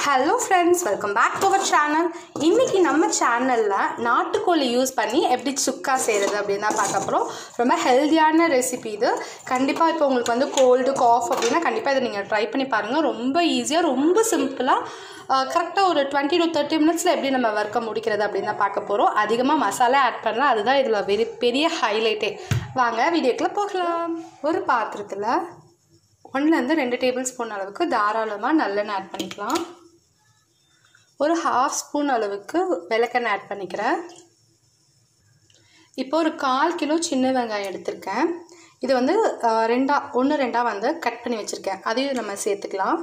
Hello friends, welcome back to our channel. இன்னைக்கு நம்ம சேனல்ல நாட்டுக்கோழி யூஸ் பண்ணி எப்படி சுக்கா செய்யறது அப்படினு தான் பார்க்க போறோம். ரொம்ப ஹெல்தியான ரெசிபி இது. கண்டிப்பா இப்போ உங்களுக்கு வந்து கோல்ட் காஃப் அப்படினா கண்டிப்பா இத நீங்க ட்ரை பண்ணி பாருங்க. ரொம்ப ஈஸியா ரொம்ப சிம்பிளா கரெக்ட்டா ஒரு 20 to 30 மினிட்ஸ்ல எப்படி நம்ம வர்க்க முடிக்கிறது அப்படினு தான் பார்க்க போறோம். அதிகமா மசாலா ஆட் பண்ணலாம். அதுதான் இதுல பெரிய ஹைலைட்டே. வாங்க வீடியோக்குள்ள போகலாம். ஒரு பாத்திரத்துல 1 ல இருந்து 2 டேபிள்ஸ்பூன் அளவுக்கு தாராளமா நல்லெண்ணெய் ஆட் பண்ணிக்கலாம். ஒரு 1/2 ஸ்பூன் அளவுக்கு வெல்லெண்ணெய் ஆட் பண்ணிக்கிறேன். இப்போ ஒரு 1/4 கிலோ சின்ன வெங்காயம் எடுத்துர்க்கேன். இது வந்து 1 2 வந்து கட் பண்ணி வச்சிருக்கேன். அதையும் நம்ம சேர்த்துக்கலாம்.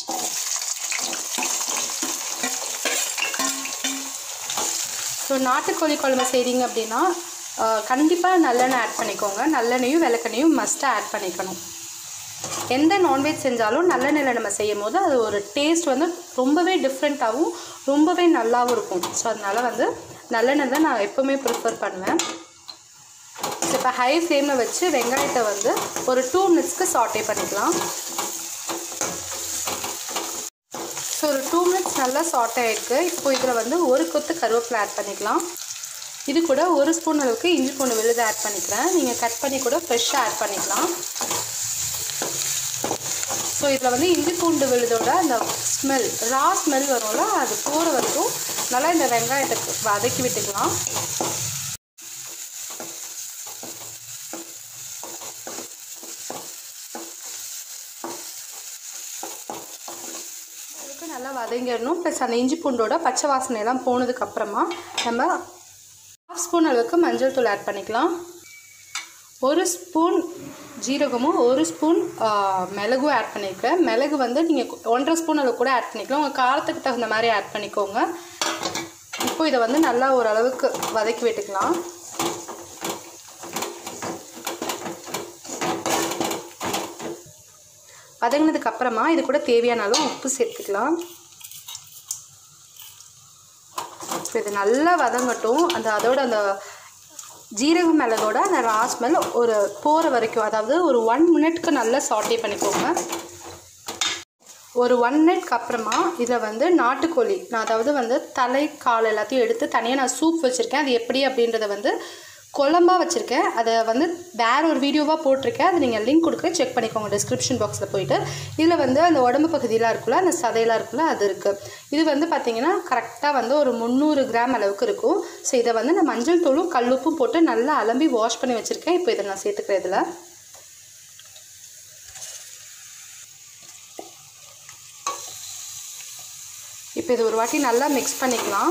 ஸோ நாட்டுக்கோழி குழம்பு செய்றீங்க அப்படின்னா கண்டிப்பா நல்லெண்ணெய் ஆட் பண்ணிக்கோங்க. நல்லெண்ணெயும் வெல்லெண்ணையும் மஸ்ட் ஆட் பண்ணிக்கணும். எந்த நான்வெஜ் செஞ்சாலும் நல்லெண்ணெயில நம்ம செய்யும்போது அது ஒரு டேஸ்ட் வந்து ரொம்பவே டிஃப்ரெண்ட்டாகவும் ரொம்பவே நல்லாவும் இருக்கும். ஸோ அதனால வந்து நல்லெண்ணெய் தான் நான் எப்பவுமே ப்ரிஃபர் பண்ணுவேன். இப்போ ஹை ஃப்ளேமில் வச்சு வெங்காயத்தை வந்து ஒரு 2 மினிட்ஸ்க்கு சாட்டே பண்ணிக்கலாம். ஸோ ஒரு 2 மினிட்ஸ் நல்லா சாட்டே ஆகிருக்கு. இப்போ இதில் வந்து ஒரு கொத்து கருவேப்பிலை ஆட் பண்ணிக்கலாம். இது கூட 1 ஸ்பூன் அளவுக்கு இஞ்சி பூண்டு விழுது ஆட் பண்ணிக்கிறேன். நீங்கள் கட் பண்ணி கூட ஃப்ரெஷ்ஷாக ஆட் பண்ணிக்கலாம். ஸோ இதில் வந்து இஞ்சி பூண்டு விழுதோட அந்த ஸ்மெல் ரா ஸ்மெல் வரும்ல, அது போகிற வரைக்கும் நல்லா இந்த வெங்காயத்தை வதக்கி விட்டுக்கலாம். அதுக்கு நல்லா வதங்கிடணும். ப்ளஸ் அந்த இஞ்சி பூண்டோட பச்சை வாசனையெல்லாம் போனதுக்கப்புறமா நம்ம 1/2 ஸ்பூன் அளவுக்கு மஞ்சள் தூள் ஆட் பண்ணிக்கலாம். 1 ஸ்பூன் ஜீரகமும் 1 ஸ்பூன் மிளகும் ஆட் பண்ணியிருக்கேன். மிளகு வந்து நீங்கள் 1.5 ஸ்பூன் அளவு கூட ஆட் பண்ணிக்கலாம். உங்கள் காரத்துக்கு தகுந்த மாதிரி ஆட் பண்ணிக்கோங்க. இப்போ இதை வந்து நல்லா ஓரளவுக்கு வதக்கி விட்டுக்கலாம். வதங்கினதுக்கு அப்புறமா இது கூட தேவையான அளவு உப்பு சேர்த்துக்கலாம். இப்போ இது நல்லா வதங்கட்டும். அதோட அந்த ஜீரக மிளகோட அந்த ரா ஸ்மெல் ஒரு போகிற வரைக்கும், அதாவது ஒரு 1 மினிட்க்கு நல்லா சாட்டே பண்ணிக்கோங்க. ஒரு 1 மினிட்க்கு அப்புறமா இதில் வந்து நாட்டுக்கோழி, நான் அதாவது வந்து தலை கால் எல்லாத்தையும் எடுத்து தனியாக நான் சூப் வச்சுருக்கேன். அது எப்படி அப்படின்றத வந்து குழம்பாக வச்சுருக்கேன். அதை வந்து வேறு ஒரு வீடியோவாக போட்டிருக்கேன். அது நீங்கள் லிங்க் கொடுக்குறேன், செக் பண்ணிக்கோங்க டிஸ்கிரிப்ஷன் பாக்ஸில் போயிட்டு. இதில் வந்து அந்த உடம்பு பகுதியெலாம் இருக்குல்ல, அந்த சதையெல்லாம் இருக்குல்ல, அது இருக்குது. இது வந்து பார்த்திங்கன்னா கரெக்டாக வந்து ஒரு 300 கிராம் அளவுக்கு இருக்கும். ஸோ இதை வந்து நான் மஞ்சள் தூளும் கல்லுப்பும் போட்டு நல்லா அலம்பி வாஷ் பண்ணி வச்சுருக்கேன். இப்போ இதை நான் சேர்த்துக்கிறேன். இதில் இப்போ இது ஒரு வாட்டி நல்லா மிக்ஸ் பண்ணிக்கலாம்.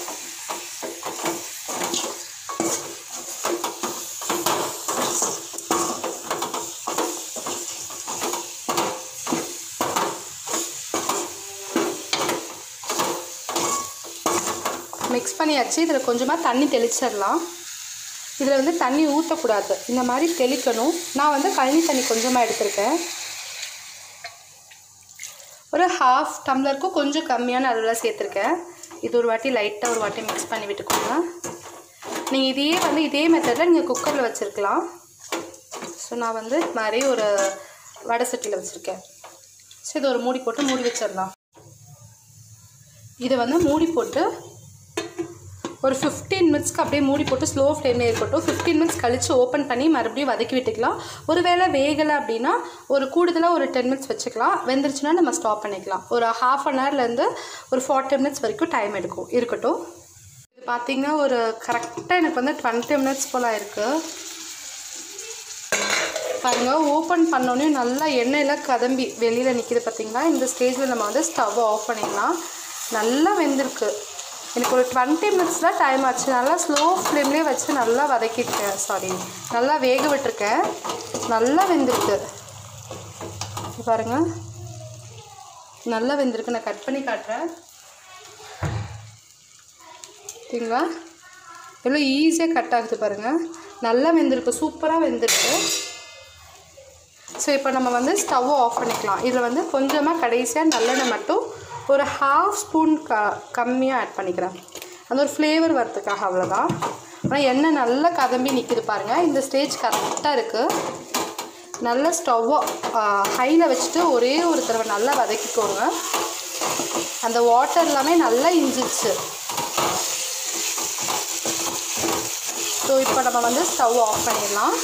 மிக்ஸ் பண்ணியாச்சு. இதில் கொஞ்சமாக தண்ணி தெளிச்சிடலாம். இதில் வந்து தண்ணி ஊற்றக்கூடாது, இந்த மாதிரி தெளிக்கணும். நான் வந்து கழனி தண்ணி கொஞ்சமாக எடுத்திருக்கேன். ஒரு 1/2 டம்ளருக்கும் கொஞ்சம் கம்மியான அளவில் சேர்த்துருக்கேன். இது ஒரு வாட்டி லைட்டாக ஒரு வாட்டி மிக்ஸ் பண்ணி விட்டுக்கோங்க. நீங்கள் இதே மெத்தடில் நீங்கள் குக்கரில் வச்சுருக்கலாம். ஸோ நான் வந்து இது மாதிரி ஒரு வடை சட்டியில் வச்சுருக்கேன். ஸோ இது ஒரு மூடி போட்டு மூடி வச்சிடலாம். இதை வந்து மூடி போட்டு ஒரு 15 மினிட்ஸ்க்கு அப்படியே மூடி போட்டு ஸ்லோ ஃப்ளேமில் இருக்கட்டும். 15 மினிட்ஸ் கழித்து ஓப்பன் பண்ணி மறுபடியும் வதக்கி விட்டுக்கலாம். ஒரு வேளை வேகலை அப்படின்னா ஒரு கூடுதலாக ஒரு 10 மினிட்ஸ் வச்சுக்கலாம். வெந்துருச்சுன்னா நம்ம ஸ்டாப் பண்ணிக்கலாம். ஒரு 1/2 ஹவர்லேருந்து ஒரு 40 மினிட்ஸ் வரைக்கும் டைம் இருக்கட்டும். இது பார்த்திங்கன்னா ஒரு கரெக்டாக எனக்கு வந்து 20 மினிட்ஸ் போல் இருக்குது. பாருங்கள், ஓப்பன் பண்ணோன்னே நல்லா எண்ணெயெல்லாம் கதம்பி வெளியில் நிற்கிது பார்த்திங்களா. இந்த ஸ்டேஜில் நம்ம வந்து ஸ்டவ்வை ஆஃப் பண்ணிடலாம். நல்லா வெந்திருக்கு. எனக்கு ஒரு 20 மினிட்ஸ் தான் டைம் ஆச்சு. நல்லா ஸ்லோ ஃப்ளேம்லேயே வச்சு நல்லா வதக்கியிருக்கேன். நல்லா வேக விட்டுருக்கேன். நல்லா வெந்திருக்கு. பாருங்கள், நல்லா வெந்திருக்கு. நான் கட் பண்ணி காட்டுறேன். சரிங்களா, எவ்வளோ ஈஸியாக கட் ஆகுது பாருங்கள். நல்லா வெந்திருக்கு, சூப்பராக வெந்திருக்கு. ஸோ இப்போ நம்ம வந்து ஸ்டவ்வை ஆஃப் பண்ணிக்கலாம். இதில் வந்து கொஞ்சமாக கடைசியாக நல்லெண்ணெய் மட்டும் ஒரு 1/2 ஸ்பூன் கம்மியாக ஆட் பண்ணிக்கிறேன். அந்த ஒரு ஃப்ளேவர் வரதுக்காக, அவ்வளோதான். ஆனால் எண்ணெய் நல்லா கதம்பி நிற்கிது பாருங்கள். இந்த ஸ்டேஜ் கரெக்டாக இருக்குது. நல்லா ஸ்டவ்வை ஹையில் வச்சுட்டு ஒரே ஒரு தடவை நல்லா வதக்கிக்கோங்க. அந்த வாட்டர் எல்லாமே நல்லா இஞ்சிச்சு. ஸோ இப்போ நம்ம வந்து ஸ்டவ் ஆஃப் பண்ணிடலாம்.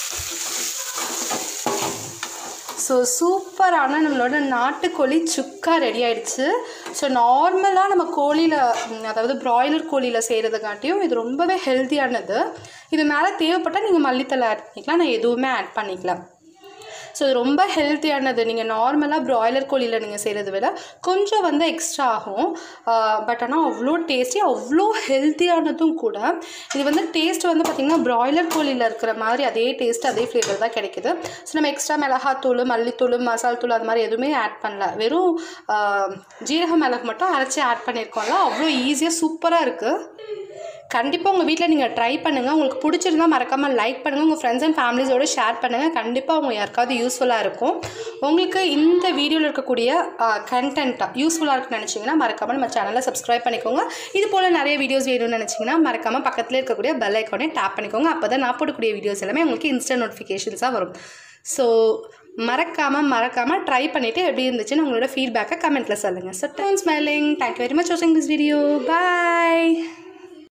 ஸோ சூப்பரான நம்மளோட நாட்டுக்கோழி சுக்கா ரெடி ஆகிடுச்சு. ஸோ நார்மலாக நம்ம கோழியில், அதாவது ப்ராய்லர் கோழியில் செய்கிறதுக்காட்டியும் இது ரொம்பவே ஹெல்த்தியானது. இது மேலே தேவைப்பட்டால் நீங்கள் மல்லித்தலை ஆட் பண்ணிக்கலாம், நான் எதுவுமே ஆட் பண்ணிக்கலாம். ஸோ இது ரொம்ப ஹெல்த்தியானது. நீங்கள் நார்மலாக ப்ராய்லர் கோழியில் நீங்கள் செய்கிறத விட கொஞ்சம் வந்து எக்ஸ்ட்ரா ஆகும். பட் ஆனால் அவ்வளோ டேஸ்டி, அவ்வளோ ஹெல்த்தியானதும் கூட. இது வந்து டேஸ்ட் வந்து பார்த்திங்கன்னா ப்ராய்லர் கோழியில் இருக்கிற மாதிரி அதே டேஸ்ட், அதே ஃப்ளேவர் தான் கிடைக்கிது. ஸோ நம்ம எக்ஸ்ட்ரா மிளகாத்தூள், மல்லித்தூள், மசால் தூள் அது மாதிரி எதுவுமே ஆட் பண்ணல. வெறும் ஜீரக மிளகு மட்டும் அரைச்சி ஆட் பண்ணியிருக்கோம்ல, அவ்வளோ ஈஸியாக சூப்பராக இருக்குது. கண்டிப்பாக உங்கள் வீட்டில் நீங்கள் ட்ரை பண்ணுங்கள். உங்களுக்கு பிடிச்சிருந்தால் மறக்காமல் லைக் பண்ணுங்கள், உங்கள் ஃப்ரெண்ட்ஸ் அண்ட் ஃபேமிலிஸோடு ஷேர் பண்ணுங்கள். கண்டிப்பாக அவங்க யாருக்காவது யூஸ்ஃபுல்லாக இருக்கும். உங்களுக்கு இந்த வீடியோவில் இருக்கக்கூடிய கண்டென்ட்டாக யூஸ்ஃபுல்லாக இருக்குன்னு நினச்சிங்கன்னா மறக்காமல் நம்ம சேனலை சப்ஸ்கிரைப் பண்ணிக்கோங்க. இது போல் நிறைய வீடியோஸ் வேணும்னு நினச்சிங்கன்னா மறக்காமல் பக்கத்தில் இருக்கக்கூடிய பெல் ஐக்கானே டேப் பண்ணிக்கோங்க. அப்போ தான் நான் போடக்கூடிய வீடியோஸ் எல்லாமே உங்களுக்கு இன்ஸ்டன்ட் நோட்டிஃபிகேஷன்ஸாக வரும். ஸோ மறக்காமல் ட்ரை பண்ணிவிட்டு எப்படி இருந்துச்சுன்னு உங்களோட ஃபீட்பேக்கை கமெண்ட்டில் சொல்லுங்கள். So time smiling. Thank you very much வாட்சிங் திஸ் வீடியோ. பாய்.